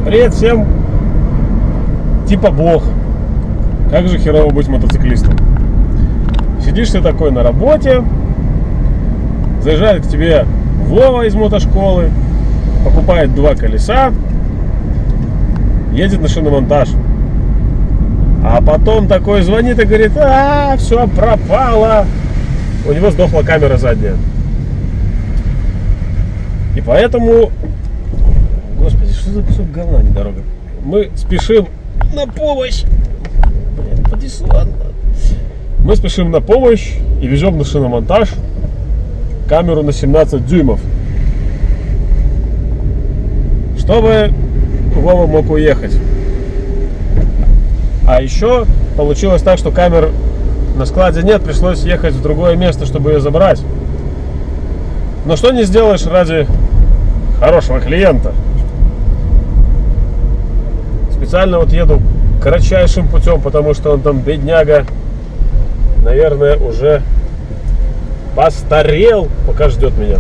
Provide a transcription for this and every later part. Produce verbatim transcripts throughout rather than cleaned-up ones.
Привет всем! Типа бог. Как же херово быть мотоциклистом? Сидишь ты такой на работе, заезжает к тебе Вова из мотошколы, покупает два колеса, едет на шиномонтаж. А потом такой звонит и говорит: а, все пропало. У него сдохла камера задняя. И поэтому... Господи, что за кусок говна, не дорога? Мы спешим на помощь. Блин, подесла. Мы спешим на помощь и везем на шиномонтаж камеру на семнадцать дюймов, чтобы Вова мог уехать. А еще получилось так, что камер на складе нет, пришлось ехать в другое место, чтобы ее забрать. Но что не сделаешь ради хорошего клиента. Специально вот еду кратчайшим путем, потому что он там, бедняга, наверное, уже постарел, пока ждет меня.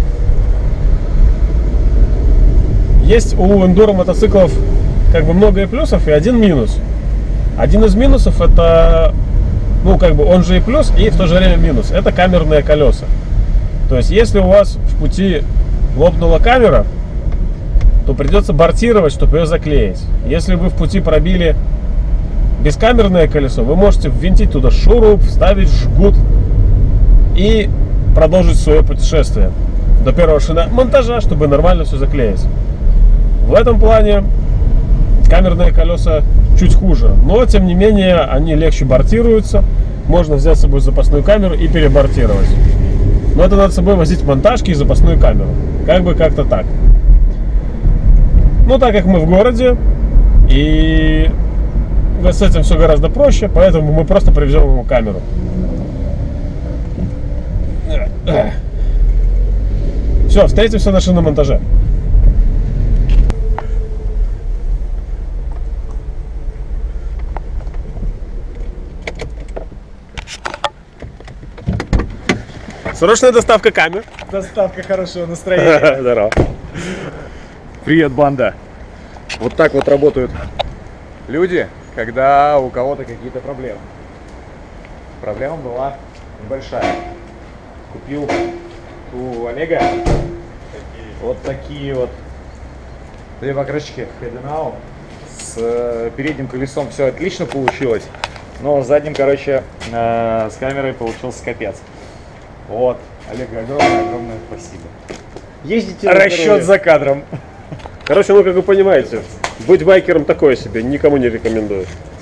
Есть у эндуро мотоциклов как бы много и плюсов, и один минус. Один из минусов — это, ну, как бы он же и плюс, и в то же время минус. Это камерные колеса. То есть, если у вас в пути лопнула камера, то придется бортировать, чтобы ее заклеить. Если вы в пути пробили бескамерное колесо, вы можете ввинтить туда шуруп, вставить жгут и продолжить свое путешествие до первого шиномонтажа, чтобы нормально все заклеить. В этом плане камерные колеса чуть хуже, но тем не менее они легче бортируются. Можно взять с собой запасную камеру и перебортировать. Но это надо с собой возить монтажки и запасную камеру. Как бы как-то так. Но так как мы в городе, и с этим все гораздо проще, поэтому мы просто привезем ему камеру. Все, встретимся на шиномонтаже. Срочная доставка камер. Доставка хорошего настроения. Здорово. Привет, банда. Вот так вот работают люди, когда у кого-то какие-то проблемы. Проблема была небольшая. Купил у Олега вот такие вот две покрышки Head-N-Out. С передним колесом все отлично получилось, но с задним, короче, э, с камерой получился капец. Вот, Олег, огромное-огромное спасибо. Ездите на расчет здоровье. За кадром. Короче, ну, как вы понимаете, быть байкером такое себе, никому не рекомендую.